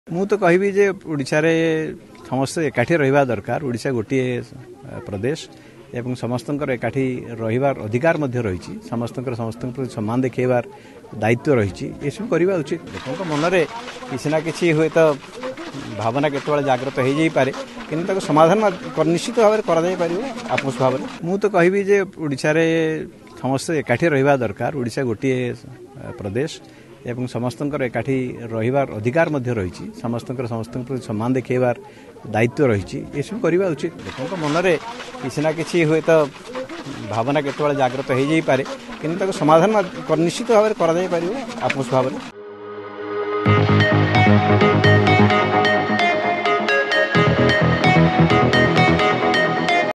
ମୁଁ ତ କହିବି ଯେ ଓଡ଼ିଶାରେ ସମସ୍ତେ ଏକାଠି ରହିବା ଦରକାର। ଓଡ଼ିଶା ଗୋଟିଏ ପ୍ରଦେଶ ଏବଂ ସମସ୍ତଙ୍କର ଏକାଠି ରହିବାର ଅଧିକାର ମଧ୍ୟ ରହିଛି। ସମସ୍ତଙ୍କର ସମସ୍ତଙ୍କ ପ୍ରତି ସମ୍ମାନ ଦେଖାଇବାର ଦାୟିତ୍ୱ ରହିଛି। ଏସବୁ କରିବା ଉଚିତ। ଲୋକଙ୍କ ମନରେ କିଛି ନା କିଛି ହୁଏତ ଭାବନା କେତେବେଳେ ଜାଗ୍ରତ ହୋଇଯାଇପାରେ, କିନ୍ତୁ ତାକୁ ସମାଧାନ ନିଶ୍ଚିତ ଭାବରେ କରାଯାଇପାରିବ ଆପୋଷ ଭାବରେ। ମୁଁ ତ କହିବି ଯେ ଓଡ଼ିଶାରେ ସମସ୍ତେ ଏକାଠି ରହିବା ଦରକାର। ଓଡ଼ିଶା ଗୋଟିଏ ପ୍ରଦେଶ ଏବଂ ସମସ୍ତଙ୍କର ଏକାଠି ରହିବାର ଅଧିକାର ମଧ୍ୟ ରହିଛି। ସମସ୍ତଙ୍କର ସମସ୍ତଙ୍କ ପ୍ରତି ସମ୍ମାନ ଦେଖାଇବାର ଦାୟିତ୍ୱ ରହିଛି। ଏସବୁ କରିବା ଉଚିତ। ଲୋକଙ୍କ ମନରେ କିଛି ନା କିଛି ହୁଏତ ଭାବନା କେତେବେଳେ ଜାଗ୍ରତ ହୋଇଯାଇପାରେ, କିନ୍ତୁ ତାକୁ ସମାଧାନ ନିଶ୍ଚିତ ଭାବରେ କରାଯାଇପାରିବ ଆପୋଷ ଭାବରେ।